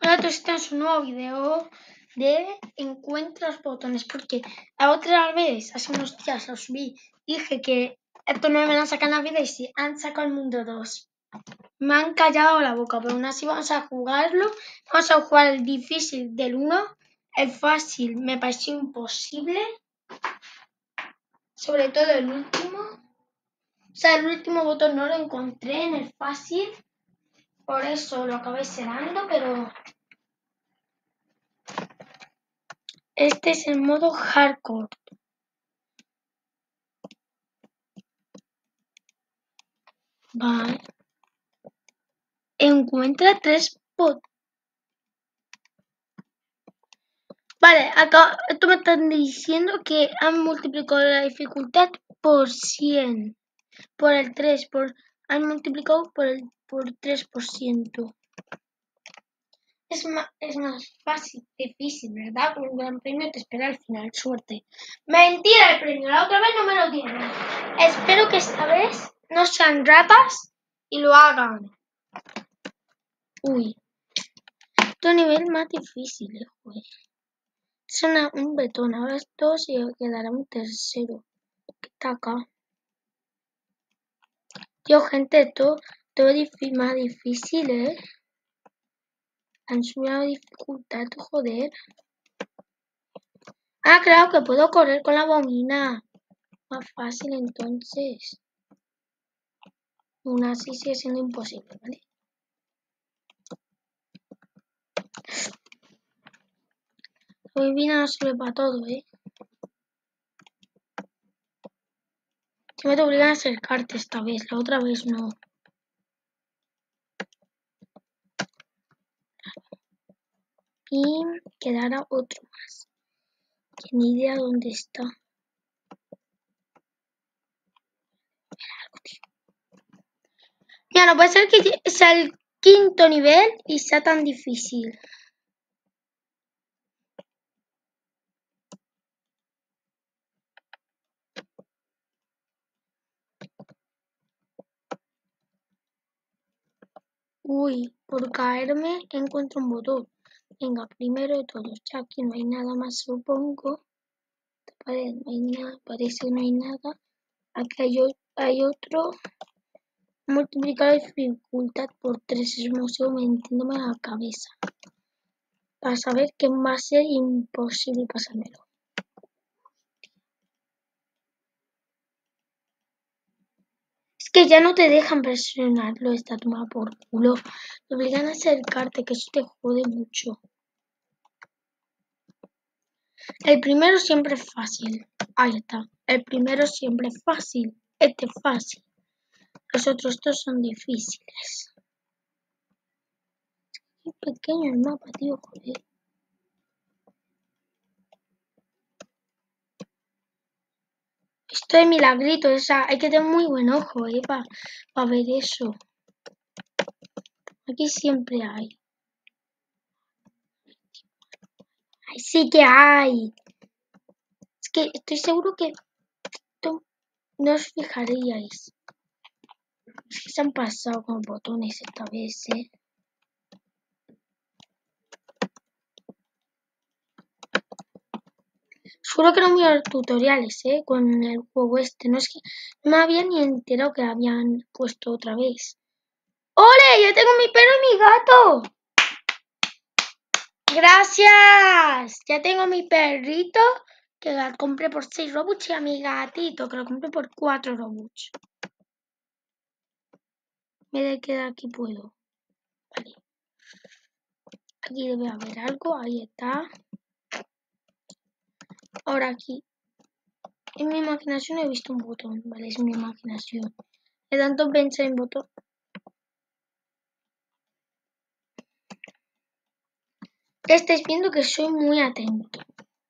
Hola, este es un nuevo video de encuentra los botones, porque la otra vez, hace unos días, lo subí y dije que esto no me van a sacar en la vida y sí, han sacado el mundo 2. Me han callado la boca, pero aún así vamos a jugarlo. Vamos a jugar el difícil del 1, el fácil me pareció imposible, sobre todo el último. O sea, el último botón no lo encontré en el fácil, por eso lo acabé cerrando, pero... Este es el modo hardcore. Vale. Encuentra 3 botones. Vale, acá esto me están diciendo que han multiplicado la dificultad por 100. Por el 3. Han multiplicado por 3%. Es más fácil, difícil, ¿verdad? Con un gran premio te espera al final. Suerte. Mentira el premio. La otra vez no me lo dieron. Espero que esta vez no sean ratas y lo hagan. Uy. Otro nivel más difícil, joder. Es un betón. Ahora esto se quedará un tercero. ¿Qué está acá? Tío, gente, todo más difícil, ¿eh? Han subido la dificultad, joder. Ah, claro que puedo correr con la bobina. Más fácil, entonces. Aún así sigue siendo imposible, ¿vale? La bobina no sirve para todo, ¿eh? Si me te obligan a acercarte esta vez, la otra vez no. Y quedará otro más. Que ni idea dónde está. Mira, no puede ser que sea el 5.º nivel y sea tan difícil. Uy, por caerme encuentro un botón. Venga, primero de todos. Ya aquí no hay nada más, supongo. Esta pared no hay nada, parece que no hay nada. Aquí hay otro. Multiplicar la dificultad por 3. Es como sigo metiéndome a la cabeza. Para saber que va a ser imposible pasármelo. Es que ya no te dejan presionarlo, está tomado por culo. Te obligan a acercarte, que eso te jode mucho. El primero siempre es fácil. Ahí está. El primero siempre es fácil. Este es fácil. Los otros dos son difíciles. Qué pequeño el mapa, tío, joder. Esto es milagrito, o sea, hay que tener muy buen ojo, para ver eso. Aquí siempre hay. Ay, sí que hay. Es que estoy seguro que no os fijaríais. Es que se han pasado con botones esta vez, ¿eh? Seguro que no miro tutoriales, con el juego este. No es que no me había ni enterado que habían puesto otra vez. ¡Ole! ¡Ya tengo mi perro y mi gato! ¡Gracias! Ya tengo mi perrito que la compré por 6 Robux y a mi gatito que lo compré por 4 Robux. Me queda aquí puedo. Vale. Aquí debe haber algo. Ahí está. Ahora aquí. En mi imaginación he visto un botón. Vale, es mi imaginación. De tanto pensar en botón. Estáis viendo que soy muy atento.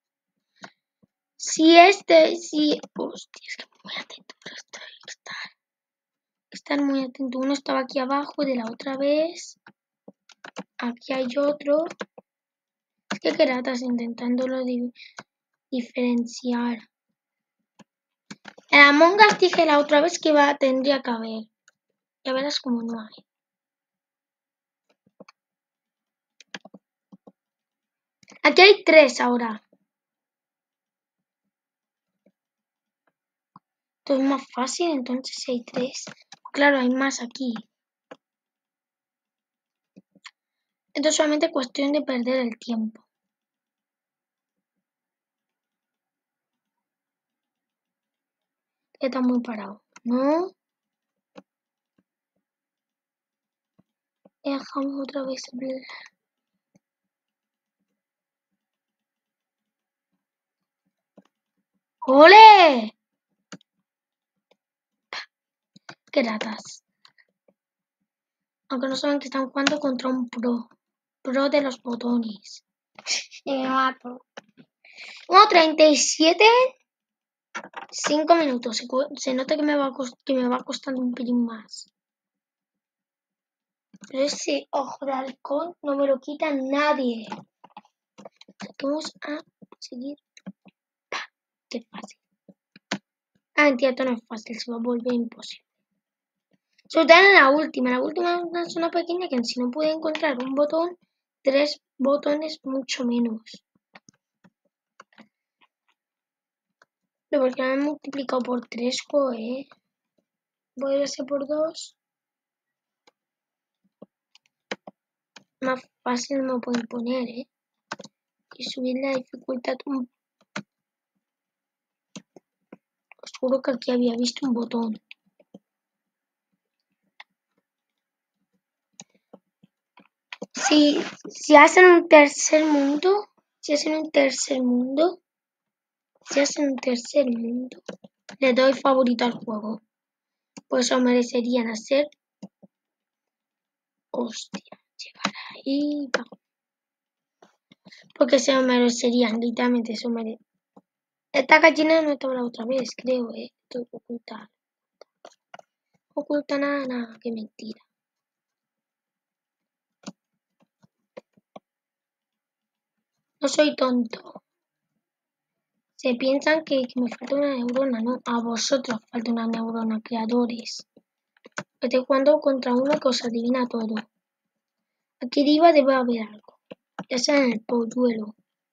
Si hostia, es que muy atento, pero estar muy atento. Uno estaba aquí abajo de la otra vez. Aquí hay otro. Es que ratas intentándolo diferenciar. En Among Us dije la otra vez que tendría que haber. Ya verás como no hay. Aquí hay 3 ahora. Esto es más fácil, entonces si hay 3. Claro, hay más aquí. Esto es solamente cuestión de perder el tiempo. Está muy parado. ¿No? Dejamos otra vez el... ¡Ole! ¡Qué ratas! Aunque no saben que están jugando contra un pro. Pro de los botones. Y me mato. 1:37. 5 minutos. Se nota que me va costando un pelín más. Pero ese ojo de halcón no me lo quita nadie. Vamos a seguir. ¡Pah! ¡Qué fácil! Ah, mentira, esto no es fácil. Se va a volver imposible. Sobre todo en la última. La última es una zona pequeña que si no puede encontrar un botón, 3 botones mucho menos. Pero porque me han multiplicado por 3, joder. Voy a hacer por 2. Más fácil no pueden poner, y subir la dificultad un... Os juro que aquí había visto un botón. Si hacen un tercer mundo, le doy favorito al juego. Pues eso merecerían hacer. Hostia, llegar ahí. Porque se lo merecerían, literalmente se lo merecerían. Esta gallina no estaba la otra vez, creo, Esto oculta. Oculta nada, nada, qué mentira. No soy tonto. Se piensan que me falta una neurona, ¿no? A vosotros falta una neurona, creadores. Estoy jugando contra uno que os adivina todo. Aquí arriba debe haber algo. Ya sea en el polluelo.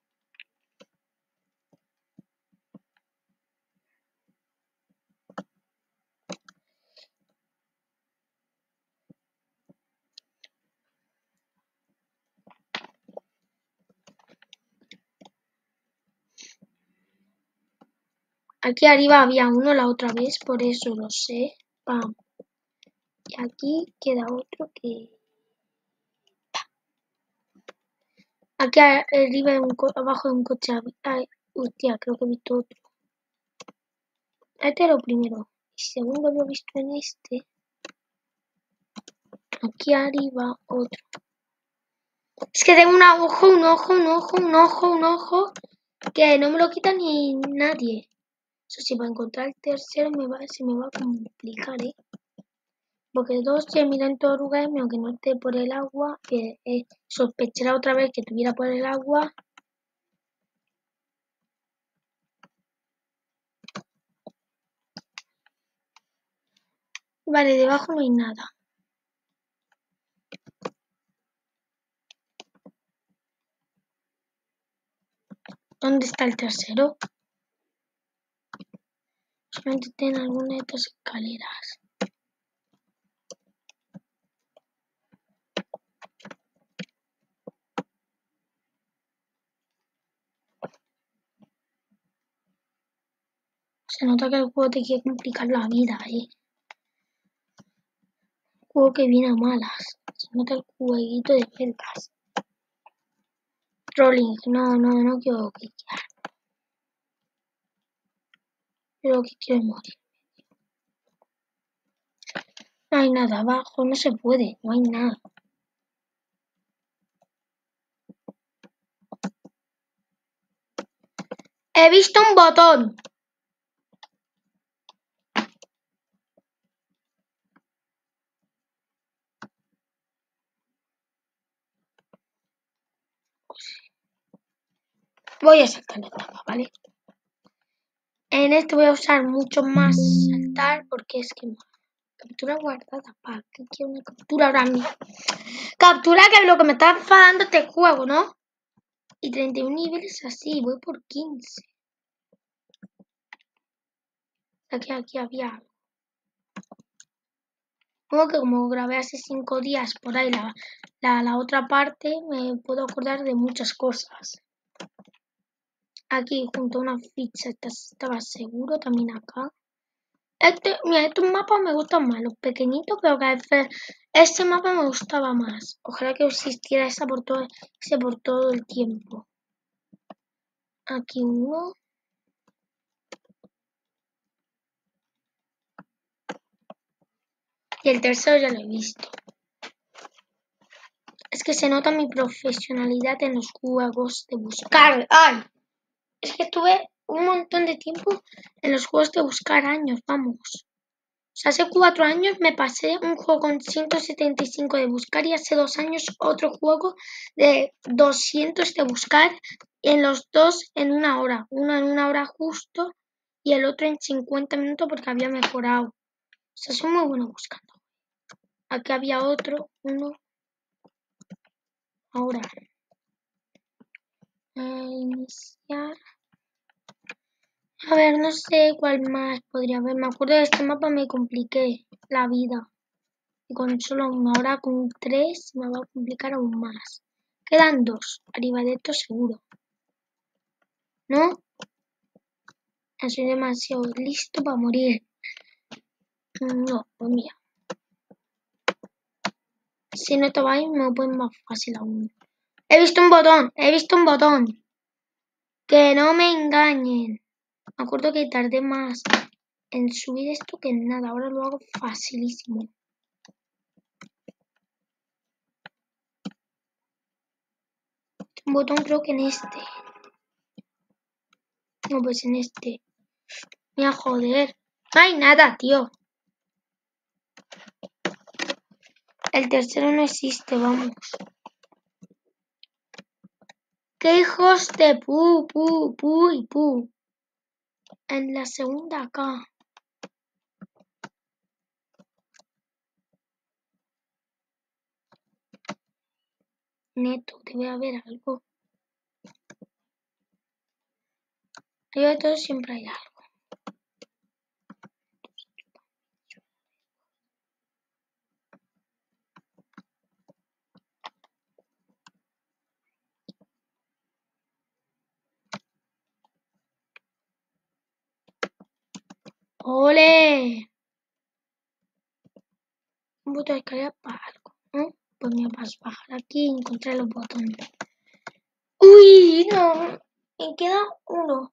Aquí arriba había uno la otra vez, por eso lo sé. Pam. Y aquí queda otro que... Aquí arriba abajo de un coche. Ay, hostia, creo que he visto otro. Este era lo primero. Y segundo lo he visto en este. Aquí arriba otro. Es que tengo un ojo, que no me lo quita ni nadie. Eso sí, para encontrar el tercero se me va a complicar, Porque 2 se miran todo lugar, aunque no esté por el agua, que sospechará otra vez que estuviera por el agua. Vale, debajo no hay nada. ¿Dónde está el tercero? Solamente tiene alguna de estas escaleras. Se nota que el juego te quiere complicar la vida, Juego que viene a malas. Se nota el jueguito de cercas. Trolling, no quiero cliquear. Yo lo que quiero es morir. No hay nada abajo, no se puede, no hay nada. He visto un botón. Voy a saltar la etapa, ¿vale? En este voy a usar mucho más saltar porque es que... Captura guardada, ¿para qué quiero una captura ahora mismo? Captura, que es lo que me está enfadando este juego, ¿no? Y 31 niveles así, voy por 15. Aquí había algo. Como que como grabé hace 5 días por ahí la otra parte, me puedo acordar de muchas cosas. Aquí junto a una ficha estaba seguro, también acá. Mira, estos mapas me gustan más, los pequeñitos, pero que a veces este mapa me gustaba más. Ojalá que existiera ese por todo el tiempo. Aquí uno. Y el tercero ya lo he visto. Es que se nota mi profesionalidad en los juegos de buscar. ¡Ay! Es que estuve un montón de tiempo en los juegos de buscar años, vamos. O sea, hace 4 años me pasé un juego con 175 de buscar y hace 2 años otro juego de 200 de buscar. En los dos en 1 hora. Uno en 1 hora justo y el otro en 50 minutos porque había mejorado. O sea, soy muy bueno buscando. Aquí había otro, uno. Ahora. Iniciar. A ver, no sé cuál más podría haber. Me acuerdo de este mapa, me compliqué la vida. Y con solo 1 hora, con 3, me va a complicar aún más. Quedan 2. Arriba de esto seguro. ¿No? Soy demasiado listo para morir. No, pues mira. Si no te vais, me lo ponen más fácil aún. He visto un botón. He visto un botón. Que no me engañen. Me acuerdo que tardé más en subir esto que en nada. Ahora lo hago facilísimo. Un botón creo que en este. No, pues en este. Mira, joder. No hay nada, tío. El tercero no existe, vamos. ¡Qué hijos de pu! En la segunda acá. Neto, debe haber algo. Arriba de todo siempre hay algo. ¡Ole! Un botón de escalera para algo, ¿no? Pues me vas a bajar aquí y encontrar los botones. ¡Uy! No, me queda uno.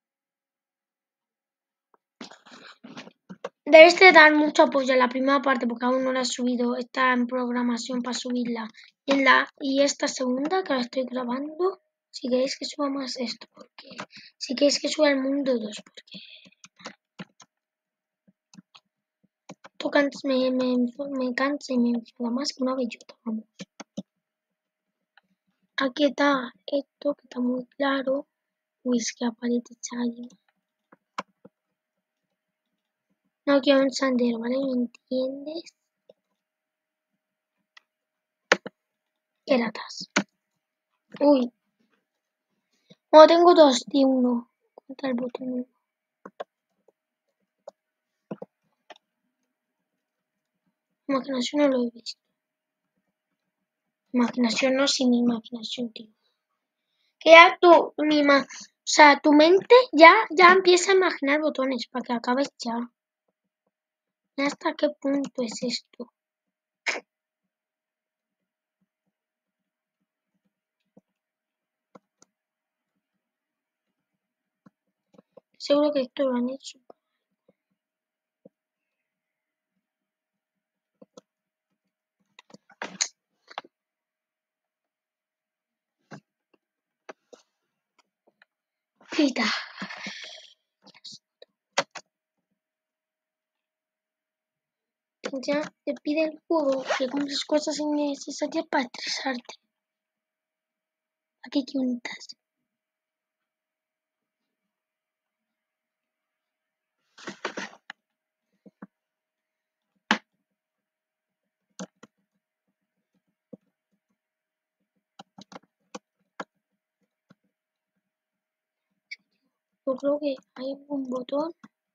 Debes de dar mucho apoyo a la primera parte porque aún no la he subido. Está en programación para subirla. Y esta segunda que la estoy grabando, si queréis que suba más esto, porque si queréis que suba el mundo 2, porque esto me cansa y me enfada más que una bellota, vamos. Aquí está esto que está muy claro. Uy, es que aparece alguien. No quiero un sandero, ¿vale? ¿Me entiendes? ¿Qué latas? Uy. No, tengo 2 de 1. ¿Cuánto el botón? Imaginación no lo he visto. Imaginación no, sin imaginación, tío. Que ya o sea, tu mente ya empieza a imaginar botones para que acabes ya. ¿Hasta qué punto es esto? Seguro que esto lo han hecho. Fita. Ya te pide el juego que compres cosas innecesarias para estresarte. Aquí quintas. Yo creo que hay un botón.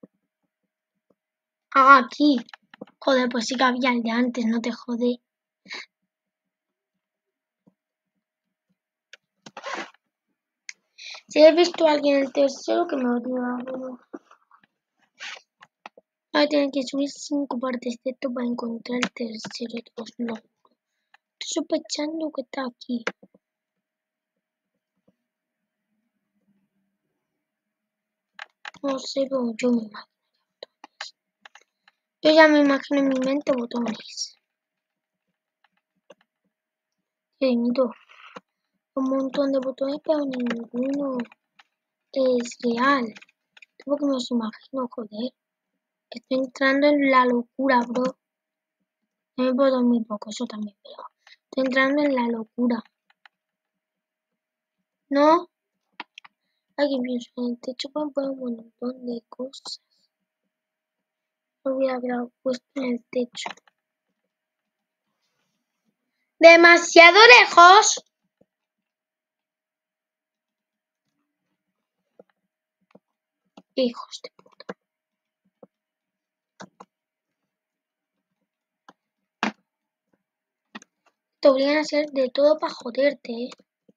Ah, aquí. Joder, pues sí que había el de antes, no te jode. Si he visto a alguien el tercero que me odia, pero... Voy a tener que subir 5 partes de esto para encontrar el tercero. Os lo juro. Estoy sospechando que está aquí. No sé, pero yo me imagino. Yo ya me imagino en mi mente botones. Querido, un montón de botones, pero ninguno es real. Tengo que me los imagino, joder. Estoy entrando en la locura, bro. No me puedo dormir poco, eso también, pero estoy entrando en la locura. ¿No? Aquí pienso en el techo pueden poner un montón de cosas. No hubiera haberlo puesto en el techo. ¡Demasiado lejos! Hijos de puta. Te obligan a hacer de todo para joderte, ¿eh?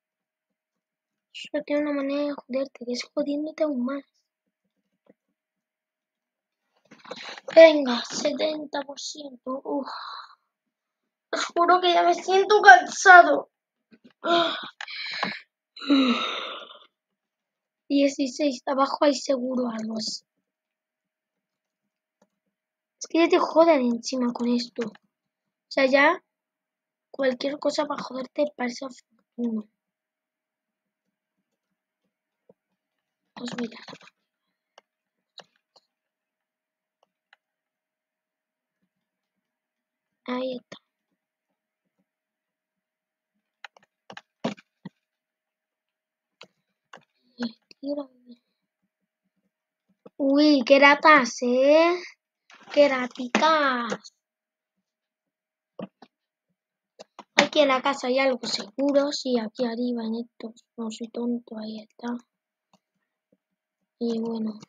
Solo tiene una manera de joderte, que es jodiéndote aún más. Venga, 70%. Uf. Os juro que ya me siento cansado. 16, abajo hay seguro algo así. Es que ya te jodan encima con esto. O sea, ya cualquier cosa para joderte parece oportuno. Os voy a dar. Ahí está. Uy, qué ratas, ¿eh? Qué raticas. Aquí en la casa hay algo seguro. Sí, aquí arriba en estos. No soy tonto, ahí está. Y bueno.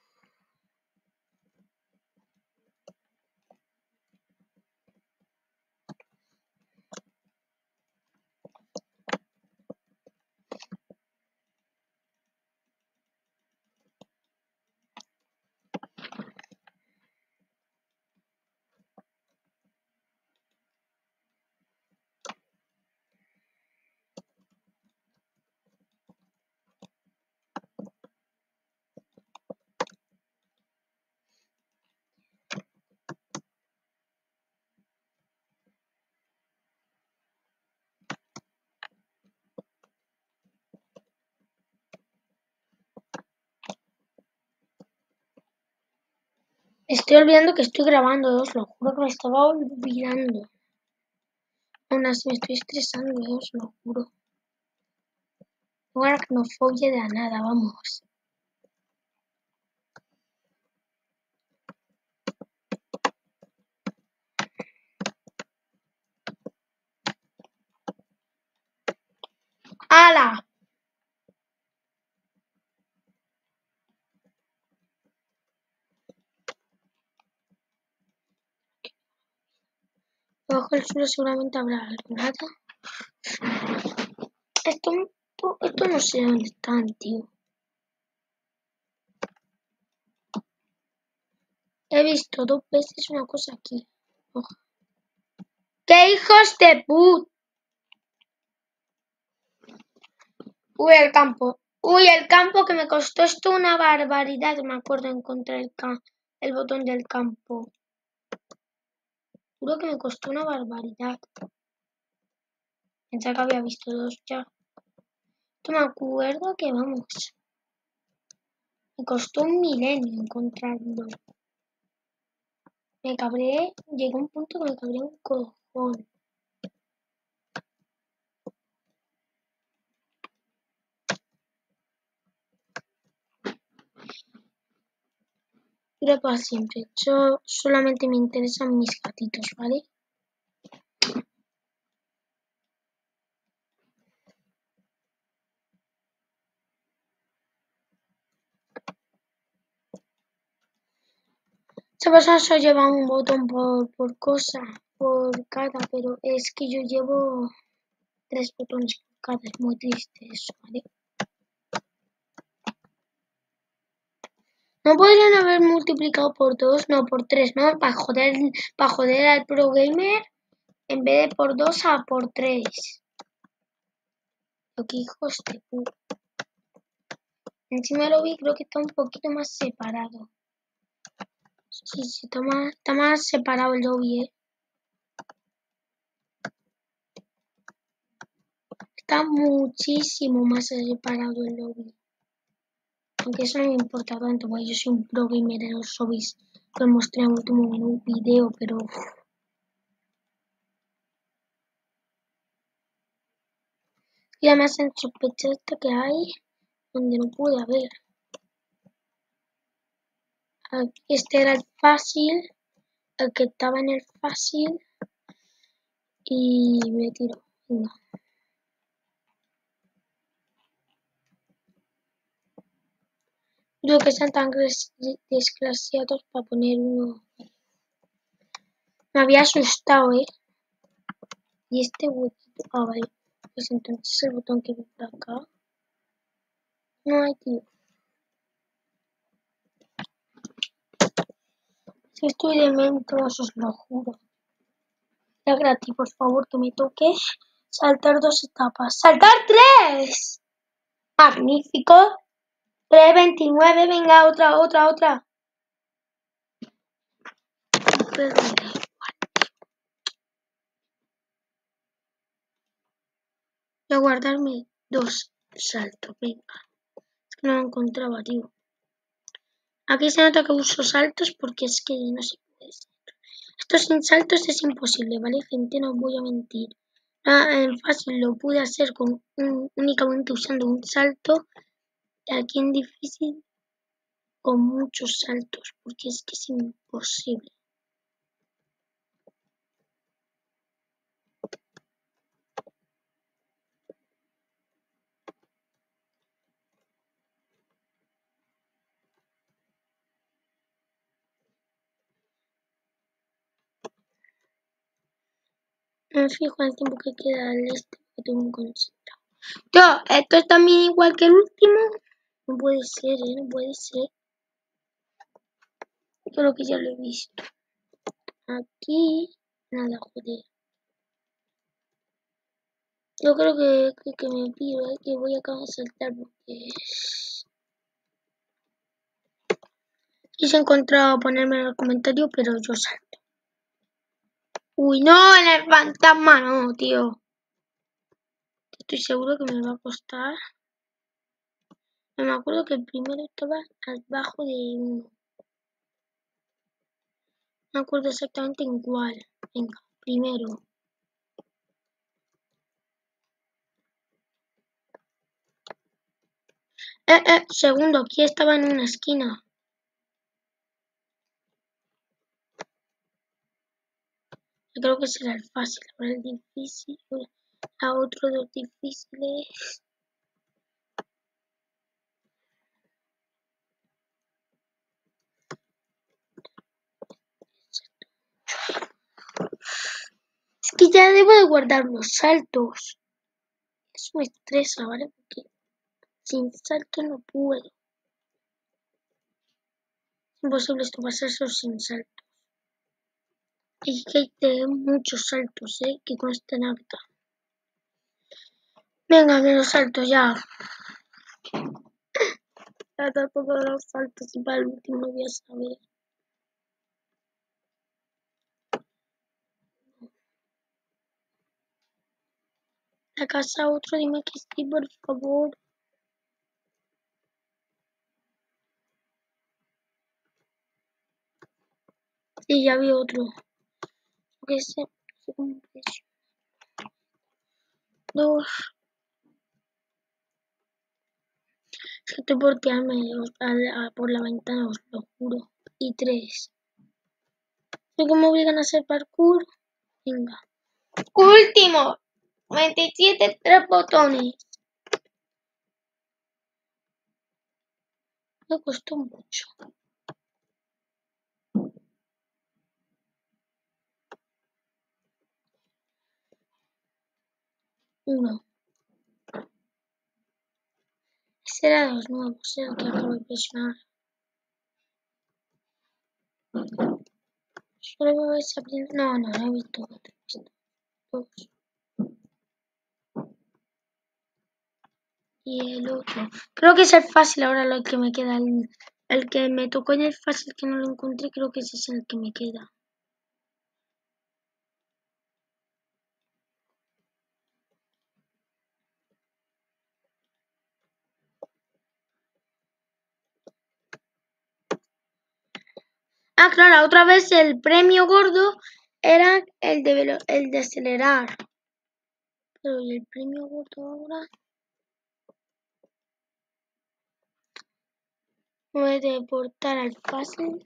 Estoy olvidando que estoy grabando, os lo juro que me estaba olvidando. Aún así me estoy estresando, os lo juro. Tengo aracnofobia de la nada, vamos. ¡Hala! Debajo del suelo seguramente habrá algo. Nada. Esto no sé dónde están, tío. He visto 2 veces una cosa aquí. Ojo. ¡Qué hijos de puta! Uy, el campo. Uy, el campo que me costó esto una barbaridad. Me acuerdo encontrar el botón del campo. Juro que me costó una barbaridad. Pensaba que había visto 2 ya. Esto me acuerdo que vamos. Me costó un milenio encontrarlo. Me cabré. Llegó un punto que me cabré un cojón. Dura para siempre. Yo solamente me interesan mis gatitos, ¿vale? Esa persona solo lleva un botón por cosa, por cada, pero es que yo llevo 3 botones por cada, es muy triste eso, ¿vale? No podrían haber multiplicado por 2, no, por 3, ¿no? Para joder al pro gamer, en vez de por 2 a por 3. Lo que hijos de puta. Encima lo vi, creo que está un poquito más separado. Sí, está más separado el lobby, ¿eh? Está muchísimo más separado el lobby. Aunque eso no me importa tanto, porque yo soy un pro gamer en los lobbies. Lo mostré en el último video, pero... Y además en sospechoso que hay, donde no pude haber. Este era el fácil, el que estaba en el fácil. Y me tiro. Venga. Yo que sean tan desgraciados para poner uno. Me había asustado, ¿eh? Y este huequito. Ah, vale. Pues entonces el botón que ve por acá. No hay, tío. Si estoy demente, os lo juro. Ya gratis, por favor, que me toque saltar 2 etapas. ¡Saltar 3! Magnífico. 3:29, venga, otra. Pero me da igual. Voy a guardarme 2 saltos, venga. Es que no lo encontraba, tío. Aquí se nota que uso saltos porque es que no se puede. Esto sin saltos es imposible, ¿vale, gente? No os voy a mentir. Fácil lo pude hacer con únicamente usando un salto. Aquí en difícil con muchos saltos, porque es que es imposible. Me fijo en el tiempo que queda al este, que tengo un concentrado. Yo, esto es también igual que el último. No puede ser, no puede ser. Yo creo que ya lo he visto. Aquí, nada, joder. Yo creo que me pido, que voy a acabar de saltar porque... Quise encontrar ponerme en el comentario, pero yo salto. Uy, no, en el fantasma no, tío. Estoy seguro que me va a costar. No me acuerdo que el primero estaba abajo de uno. No me acuerdo exactamente en cuál. Venga, primero. Segundo, aquí estaba en una esquina. Yo creo que será el fácil, ahora el difícil. A otro de los difíciles. Es que ya debo de guardar los saltos. Eso me estresa, ¿vale? Porque sin salto no puedo. Es imposible esto pasarse sin salto. Y que hay que tener muchos saltos, que consten acta. Venga, me los salto ya. Ya todos los saltos y para el último no voy a saber. La casa otro, dime que sí, por favor. Sí, ya vi otro. Que sé cómo precio. 2. Estoy por tirarme por la ventana, os lo juro. Y 3. ¿Y cómo obligan a hacer parkour? Venga. Último. 27, 3 botones. Me costó mucho. 1. Ese era de los nuevos, el que acabo de presionar. Solo veo esa primera. No he visto otro. Dos. Y el otro. Creo que es el fácil ahora lo que me queda. El que me tocó en el fácil que no lo encontré, creo que ese es el que me queda. Ah, claro, otra vez el premio gordo era el de acelerar. Pero ¿y el premio gordo ahora? Voy a deportar al fácil.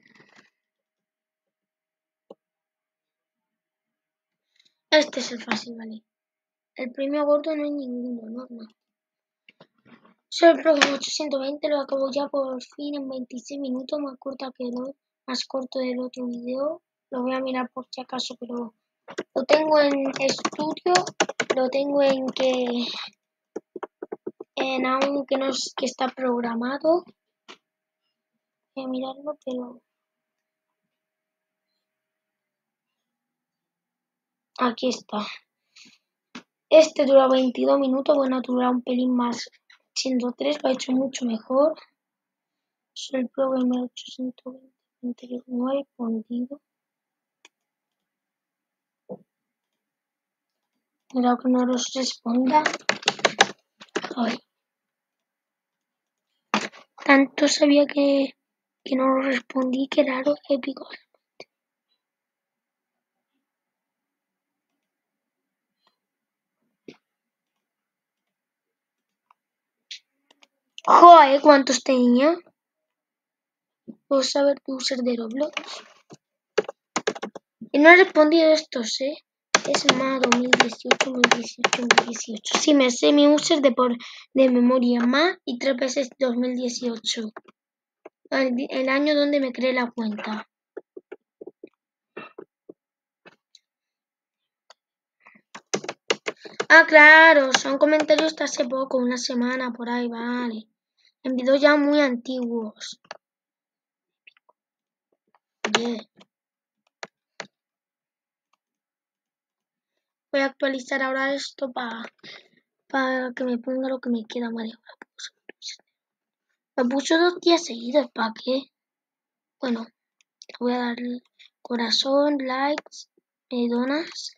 Este es el fácil, vale. El premio gordo no hay ninguno, no. Soy el próximo 820, lo acabo ya por fin en 26 minutos, más corto del otro video. Lo voy a mirar por si acaso, pero lo tengo en estudio, lo tengo en aún que no es que está programado. Voy a mirarlo, pero aquí está. Este dura 22 minutos, bueno, dura un pelín más, siendo 3, lo ha hecho mucho mejor. Soy el Pro Gamer 829 fundido. Cuidado que no los responda. Ay. Tanto sabía que no lo respondí, que raro, épico. Joder, ¿cuántos tenía? ¿Puedo saber tu user de Roblox? Y no he respondido estos, Es más 2018. Sí, me sé mi user de memoria más y 3 veces 2018. El año donde me creé la cuenta. Ah, claro, son comentarios de hace poco, una semana por ahí, vale. En videos ya muy antiguos. Yeah. Voy a actualizar ahora esto para que me ponga lo que me queda, vale. Me puso 2 días seguidos, ¿para qué? Bueno, voy a darle corazón, likes, donas.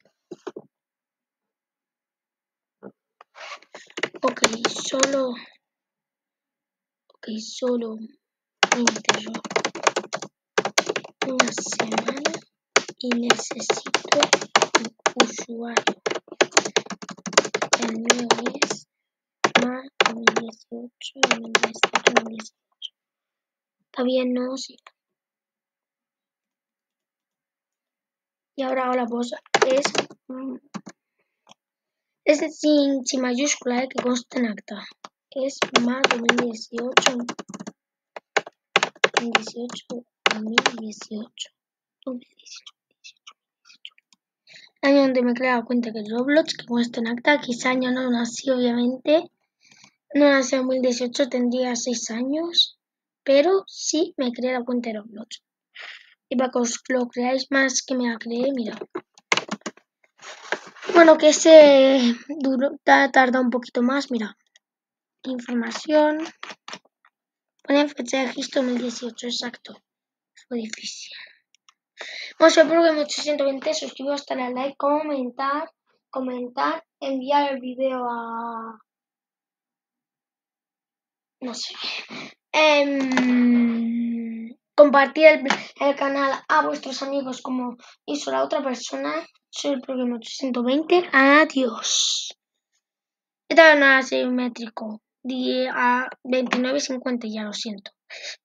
Ok, solo me enterró una semana y necesito un usuario. El mío es más 2018, 2018. Está bien, ¿no? Sí. Y ahora la voz es sin mayúscula, que consta en acta. Es más 2018, 2018. Año donde me creé la cuenta que es Roblox, que consta en acta. Quizá año no nací, obviamente. No nací en 2018, tendría 6 años. Pero sí me creé la cuenta de Roblox. Y para que os lo creáis más que me la creé, mira. Bueno, que ese tarda un poquito más, mira. Información. Ponen fecha de registro 2018, exacto. Fue difícil. Bueno, espero que mucho 120, suscribiros, darle al like, comentar, enviar el video a... no sé. Compartir el canal a vuestros amigos como hizo la otra persona. Soy el programa 820. Adiós. Esta vez no era simétrico. Di a 29.50, ya lo siento.